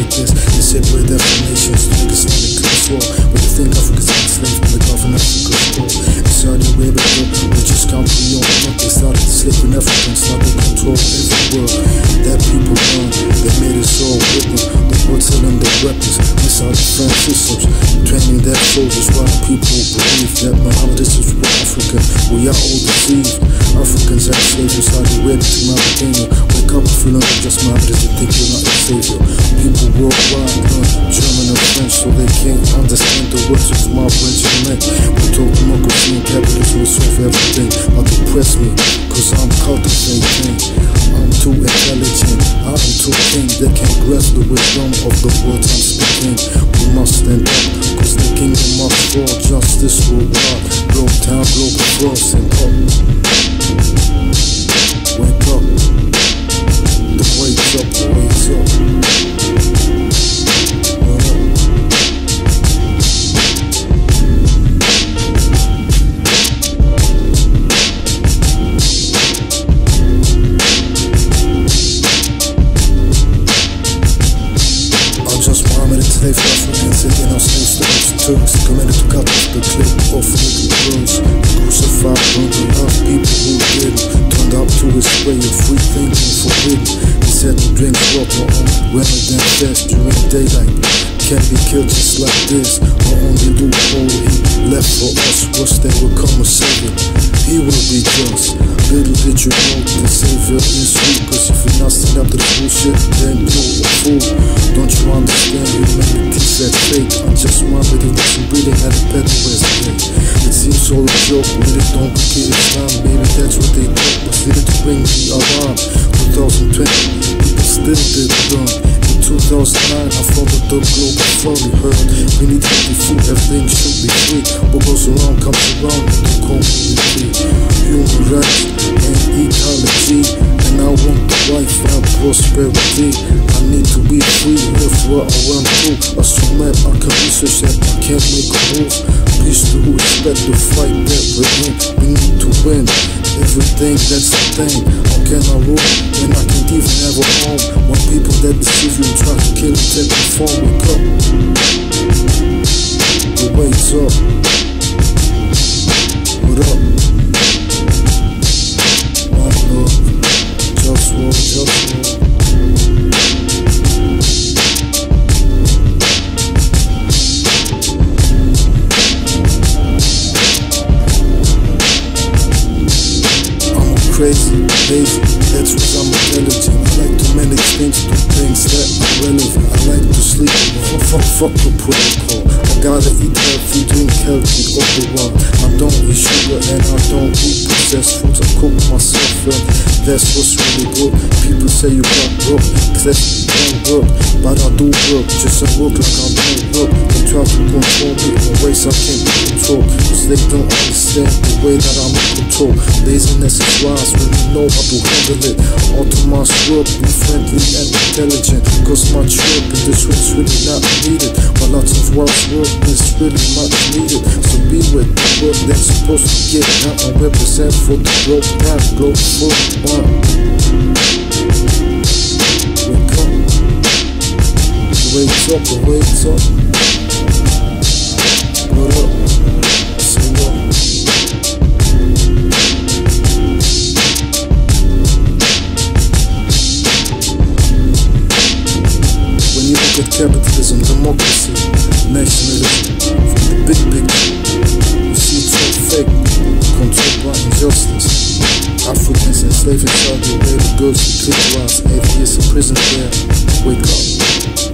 like this. They said we're defamations to make Islamic control. But they think Africa's enslaved and the government Africa's goal. In Saudi Arabia, we just can't be on up. They started slipping Africans, now they control every world. That people learn, they made us all wicked. They were telling their weapons, missile defense systems, training their soldiers while people believe that Muhammad is just for Africa. We are all deceived. Africans are slaves inside the red to Mauritania. Wake up, feel like just Muhammad is the thing, you're not a savior. People worldwide learn German and French so they can't understand the words of my regiment. We talk democracy and capitalism will solve everything. I'll depress me, cause I'm cultivating. I'm too intelligent, I am too king. They can't grasp the wisdom of the words I'm speaking. We must stand up, cause the kingdom must fall. Justice will rise, globe town, global world, stand up. Wake up, the wake's up, the wake's up. Slave Africans sitting on slave stones, Turks committed to cut off the clip of little girls. Crucified, burned to love people who did. Turned up to his way of free thinking forbidden. He said to drink water on rather than fast during daylight. Can't be killed just like this. The only loophole he left for us was that would come a savior. He will be just. Little did you know the savior is sweet. Cause if you're not standing up to the bullshit, then you're a fool. Don't you understand? Humanity's at fake. I just wanted to listen, breathing at a better way. It seems all a joke, really don't complicate Islam. Maybe that's what they thought was needed to bring the alarm. 2020, people still did done. In 2009, I followed the Globalfirm. Heard we need healthy food, everything should be free. What goes around comes around, the community. Human rights and ecology, and I want the life and prosperity. I need to be free, live where I want to. Assume I can research that I can't make a move. Peace to respect the fight that we're in. We need to win everything, that's the thing. How can I rule when I can't even have a home? When people that deceive you try to kill and take the phone. Wake up, the wake's up. What up? JustWar, JustWar. I'm crazy, lazy, that's what I'm intelligent. I like to manage things, do things that are relevant. I like to sleep alone, fuck the protocol. I gotta eat healthy, drink healthy all the while. I don't eat sugar and I don't eat processed foods. I cook myself and that's what's really good. People say you got broke, cause you don't work. But I do work, just I work like I don't work. They try to control me in ways I can't control. Cause they don't understand the way that I'm in control. Laziness is wise when you know how to handle it. Automatic work, be friendly and intelligent. Cause much work in this way is really not needed. While lots of work is really much needed. So be with the work that's supposed to get out and represent for the globe time, Globalfirm. Wake up, the wake's up, the wake's up. What up? Say what? When you look at capitalism, democracy, nationalism, from the big picture, you see it's all fake, controlled by injustice. Africans enslaved in Saudi Arabia, girls with clip lines, atheists in prison there. Wake up.